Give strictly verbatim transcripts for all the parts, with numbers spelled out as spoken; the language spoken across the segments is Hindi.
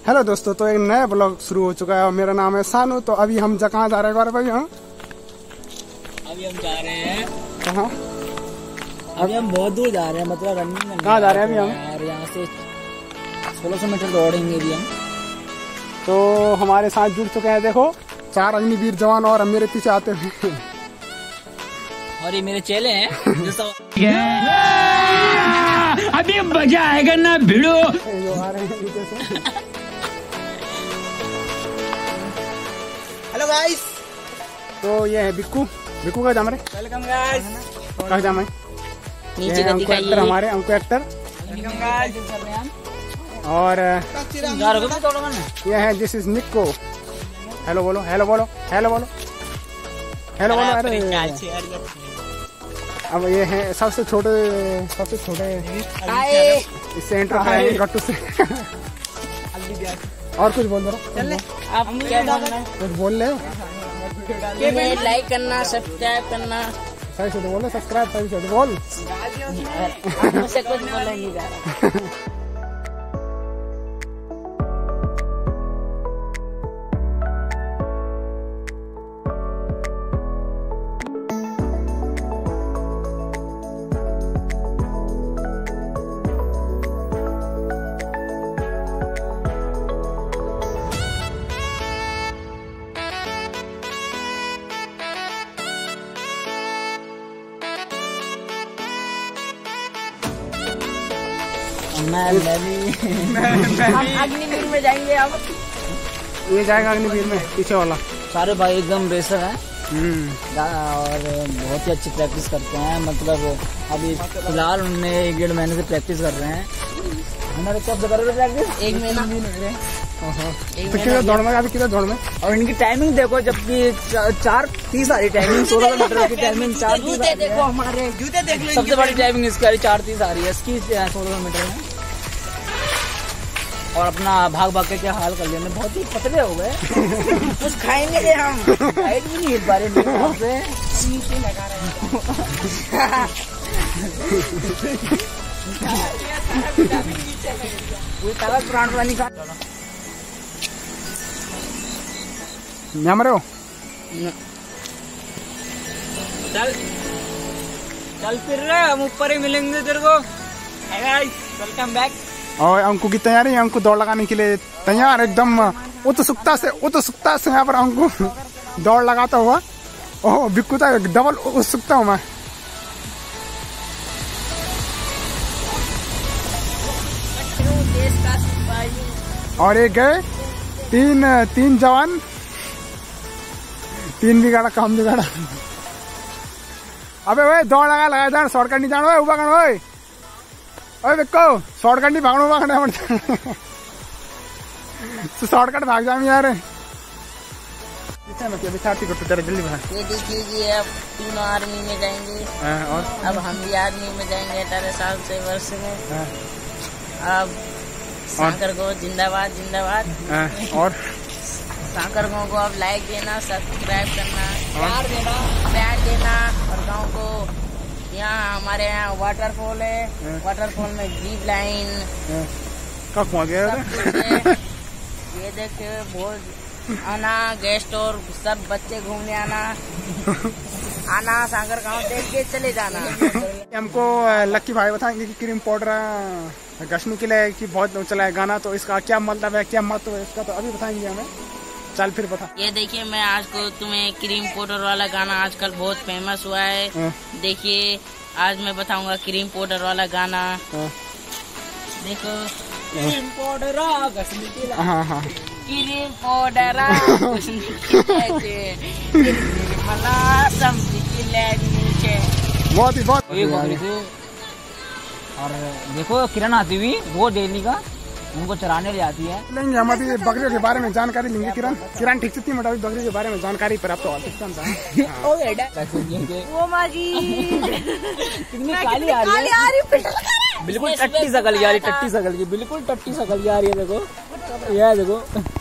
हेलो दोस्तों, तो एक नया ब्लॉग शुरू हो चुका है और मेरा नाम है सानू। तो अभी हम कहाँ जा रहे हैं भाई? हम अभी हम जा रहे हैं कहाँ? अभी हम बहुत दूर जा रहे हैं, मतलब रनिंग। कहाँ जा रहे हैं अभी हम? यार यहाँ से सोलह सौ मीटर दौड़ेंगे अभी हम। तो हमारे साथ जुड़ चुके हैं, देखो चार अग्निवीर जवान और मेरे पीछे आते हैं और ये मेरे चेले हैं जो सब अभी मजा आएगा ना भिड़ो जो आ रहे हैं नीचे से। हेलो गाइस, तो ये है बिक्कू। बिक्कू का जाम रहे, वेलकम गाइस। कहाँ जाम है? नीचे का अंकु एक्टर, हमारे अंकु एक्टर। Welcome guys. और जा रहे हो थोड़ा मन ये है दिस इज निक्को। हेलो बोलो, हेलो बोलो, हेलो बोलो, हेलो बोलो। अरे अब ये है सबसे छोटे, सबसे छोटे इससे एंटर करेंगे गट्टू से। और कुछ बोल दो, आप क्या बोलना है? कुछ बोल ले। ये लाइक करना, सब्सक्राइब करना। सही से तो बोलो, सब्सक्राइब सही से तो बोल। मुझसे कुछ बोलेंगे। मैं हम अग्निवीर में जाएंगे अब। ये जाएगा अग्निवीर में, पीछे वाला। सारे भाई एकदम रेसर हैं और बहुत ही अच्छी प्रैक्टिस करते हैं। मतलब अभी फिलहाल उनने एक डेढ़ महीने से प्रैक्टिस कर रहे हैं। हमारे कब कर रहे हैं प्रैक्टिस? एक महीना। तो किधर दौड़ में, अभी किधर दौड़ में? और इनकी टाइमिंग देखो, जबकि चार तीस आ रही टाइमिंग, सोलह मीटर की टाइमिंग चार तीस। देखो हमारे जूते देख लो, सबसे बड़ी टाइमिंग इसकी आ रही चार तीस आ रही है इसकी सोलह मीटर में। और अपना भाग भाग के क्या हाल कर लेने, बहुत ही पतले हो गए। कुछ खाएंगे थे हम, हाइट भी नहीं हिल पा रहे से नीचे लगा रहे हैं। कोई ताकत प्राण वाली का यहाँ मरे हो? चल चल फिर रहे हम, ऊपर ही मिलेंगे तेरे को। Welcome back. और अंकु की तैयारी है, अंकु दौड़ लगाने के लिए तैयार एकदम उत्सुकता से, उत्सुकता से यहाँ पर अंकु दौड़ लगाता हुआ। ओह बिक्कू था, डबल उत्सुकता हूँ मैं। और एक गए तीन तीन जवान, तीन बिगाड़ा काम बिगाड़ा। अबे भाई दौड़ लगा लगा जान, शॉर्टकट नहीं जानो, उबा करो ओए ओए बिक्को, शॉर्टकट नहीं भागनो, उबा करना पड़ता। तो शॉर्टकट भाग जाम यार। बिछाती को तेरे जल्दी भाग। ये देखिए अब तीनों आर्मी में जाएंगे। और अब हम भी आर्मी में जाएंगे अठारह साल से वर्ष में। अब साकर को जिंदाबाद जिंदाबाद। और साकर गाँव को अब लाइक देना, सब्सक्राइब करना, प्यार देना, प्यार देना। और गाँव को यहाँ हमारे यहाँ वाटरफॉल है, वाटरफॉल में जीप लाइन कब पहुँच गया? ये देखे बहुत आना, गेस्ट और सब बच्चे घूमने आना आना सागर गांव देख के चले जाना। हमको लक्की भाई बताएंगे कि क्रीम पाउडर घसने के लिए कि बहुत चला है गाना, तो इसका क्या मतलब है, क्या महत्व है इसका, तो अभी बताएंगे हमें। चल फिर बता। ये देखिए, मैं आज को तुम्हें क्रीम पाउडर वाला गाना आजकल बहुत फेमस हुआ है। देखिए आज मैं बताऊंगा क्रीम पाउडर वाला गाना। देखो क्रीम पाउडर घसने के लिए, हाँ हाँ क्रीम पाउडर बहुत ही बहुत। और देखो किरण आती हुई, वो डेली का उनको चराने ले आती है। लेंगे हम अभी बकरियों के बारे में जानकारी लेंगे। किरण किरण ठीक से मोटा बकरियों के बारे में जानकारी प्राप्त हो वो माजी कितनी काली आ रही है, बिल्कुल टट्टी सकल की आ रही, टट्टी सकल की, बिल्कुल टट्टी सकल की आ रही है। देखो यह देखो।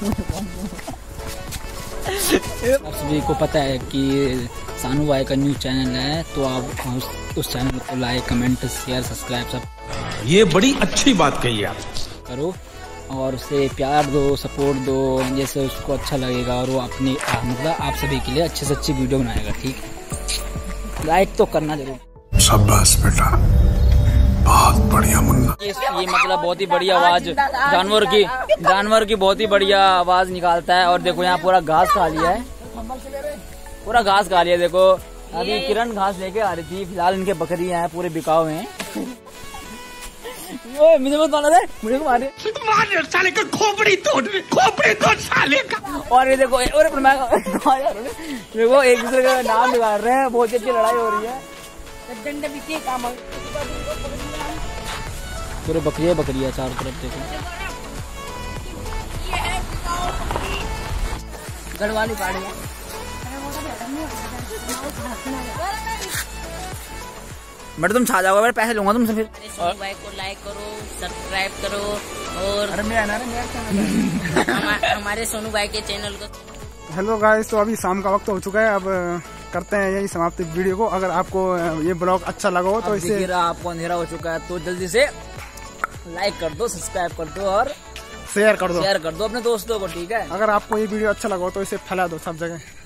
आप सभी को पता है कि सानू भाई का न्यूज चैनल है, तो आप उस, उस चैनल को लाइक कमेंट शेयर सब्सक्राइब सब ये बड़ी अच्छी बात कही आप करो। और उसे प्यार दो, सपोर्ट दो, जैसे उसको अच्छा लगेगा और वो अपनी मतलब आप सभी के लिए अच्छे से अच्छी वीडियो बनाएगा। ठीक है, लाइक तो करना जरूर। शाबाश बेटा, बहुत बढ़िया मुन्ना। ये, ये मतलब बहुत ही बढ़िया आवाज जानवर की जानवर की बहुत ही बढ़िया आवाज निकालता है। और देखो यहाँ पूरा घास खा लिया है, पूरा घास खा लिया। देखो अभी किरण घास लेके आ रही थी, फिलहाल इनके बकरियां हैं पूरे बिकाव में। ओए मुझे मत मारो, मुझे को मारे मार साले का खोपड़ी तोड़ खोपड़ी तोड़ साले का। और ये देखो और देखो एक दूसरे का नाम बिगाड़ रहे हैं, बहुत अच्छी लड़ाई हो रही है। पूरे बकरियां बकरियां चारों तरफ देखो। गढ़वाली पाड़ी मैडम तुम छा जाओगे, मेरे पैसे लूंगा तुमसे फिर। सोनू भाई को लाइक करो, सब्सक्राइब करो और अरे मैं ना हमा, हमारे सोनू भाई के चैनल को। हेलो गाइस, तो अभी शाम का वक्त हो चुका है, अब करते हैं यही समाप्त वीडियो को। अगर आपको ये ब्लॉग अच्छा लगा हो तो इसे आपको अंधेरा हो चुका है तो जल्दी से लाइक कर दो, सब्सक्राइब कर दो और शेयर कर दो शेयर कर दो अपने दोस्तों को। ठीक है, अगर आपको ये वीडियो अच्छा लगा हो तो इसे फैला दो सब जगह।